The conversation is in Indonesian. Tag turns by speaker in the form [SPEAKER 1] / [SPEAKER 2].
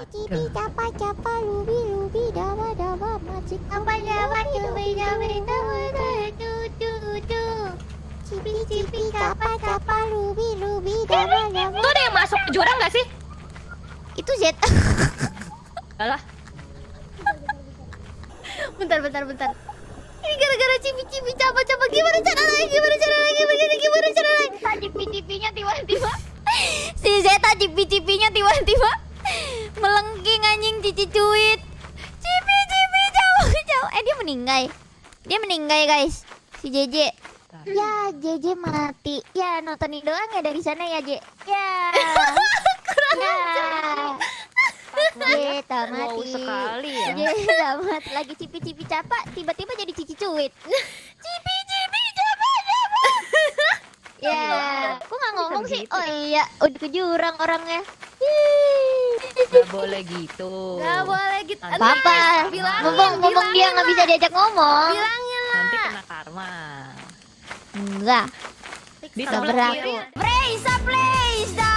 [SPEAKER 1] Cipi capa capa lubi lubi dawa dawa macik apa dawa cubi dawa dawa cipi cipi capa capa lubi lubi dawa dawa.
[SPEAKER 2] Itu ada yang masuk ke jurang nggak sih?
[SPEAKER 1] Itu Z.
[SPEAKER 2] Alah.
[SPEAKER 1] Bentar. Ini gara-gara cipi-cipi capa-capa. Gimana cara lagi?
[SPEAKER 2] Cipi-cipinya tiba-tiba.
[SPEAKER 1] Si Zeta cipi-cipinya tiba-tiba melengking anjing cici cuit. Cipi-cipi jauh. Dia meninggal guys. Si JJ. Ya JJ mati. Ya nontonin doang ya dari sana ya J. Ya. Jeta mati.
[SPEAKER 2] Wow sekali ya.
[SPEAKER 1] Jeta mati lagi cipi-cipi capa tiba-tiba jadi cici cuit. Cipi-cipi capa. Ya, kok nggak ngomong sih? Oh iya, udah ke jurang orangnya.
[SPEAKER 2] Gak boleh gitu.
[SPEAKER 1] Gak boleh gitu.
[SPEAKER 2] Apa?
[SPEAKER 1] Ngomong dia nggak bisa diajak ngomong.
[SPEAKER 2] Bilangin lah. Nanti kena karma.
[SPEAKER 1] Enggak.
[SPEAKER 2] Di
[SPEAKER 1] Nggak
[SPEAKER 2] sebelah
[SPEAKER 1] berlaku.
[SPEAKER 2] kiri.
[SPEAKER 1] Praise,